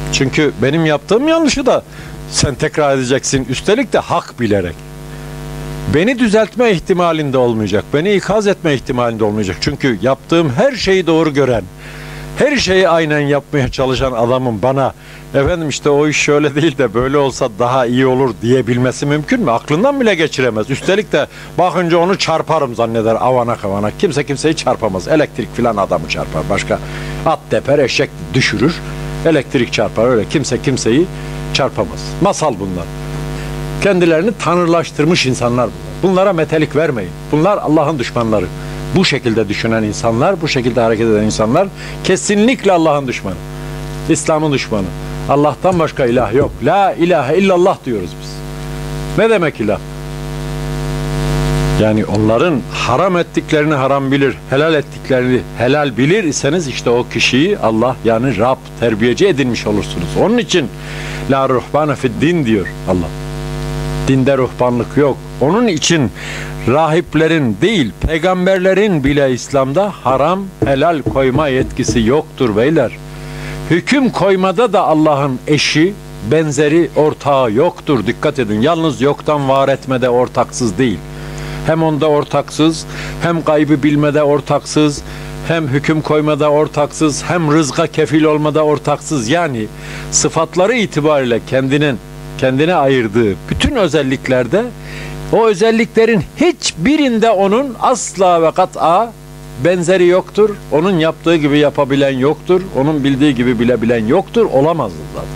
Çünkü benim yaptığım yanlışı da sen tekrar edeceksin. Üstelik de hak bilerek. Beni düzeltme ihtimalinde olmayacak. Beni ikaz etme ihtimalinde olmayacak. Çünkü yaptığım her şeyi doğru gören, her şeyi aynen yapmaya çalışan adamın bana efendim işte o iş şöyle değil de böyle olsa daha iyi olur diyebilmesi mümkün mü? Aklından bile geçiremez. Üstelik de bakınca onu çarparım zanneder avanak avanak. Kimse kimseyi çarpamaz. Elektrik filan adamı çarpar. Başka at teper, eşek düşürür. Elektrik çarpar, öyle kimse kimseyi çarpamaz. Masal bunlar. Kendilerini tanrılaştırmış insanlar bunlar. Bunlara metelik vermeyin. Bunlar Allah'ın düşmanları. Bu şekilde düşünen insanlar, bu şekilde hareket eden insanlar kesinlikle Allah'ın düşmanı. İslam'ın düşmanı. Allah'tan başka ilah yok. La ilahe illallah diyoruz biz. Ne demek ilah? Yani onların haram ettiklerini haram bilir, helal ettiklerini helal bilir iseniz işte o kişiyi Allah yani Rab, terbiyeci edinmiş olursunuz. Onun için la ruhbane fid din diyor Allah. Dinde ruhbanlık yok. Onun için rahiplerin değil, peygamberlerin bile İslam'da haram, helal koyma yetkisi yoktur beyler. Hüküm koymada da Allah'ın eşi, benzeri, ortağı yoktur. Dikkat edin. Yalnız yoktan var etmede ortaksız değil. Hem onda ortaksız, hem gaybı bilmede ortaksız, hem hüküm koymada ortaksız, hem rızka kefil olmada ortaksız. Yani sıfatları itibariyle kendine ayırdığı bütün özelliklerde o özelliklerin hiçbirinde onun asla ve kat'a benzeri yoktur. Onun yaptığı gibi yapabilen yoktur. Onun bildiği gibi bilebilen yoktur. Olamaz zaten.